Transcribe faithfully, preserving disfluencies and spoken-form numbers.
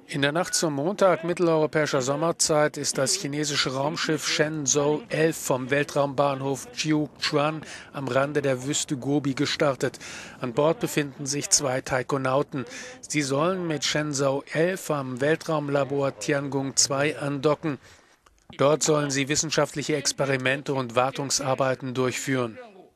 In der Nacht zum Montag mitteleuropäischer Sommerzeit ist das chinesische Raumschiff Shenzhou elf vom Weltraumbahnhof Jiuquan am Rande der Wüste Gobi gestartet. An Bord befinden sich zwei Taikonauten. Sie sollen mit Shenzhou elf am Weltraumlabor Tiangong zwei andocken. Dort sollen sie wissenschaftliche Experimente und Wartungsarbeiten durchführen.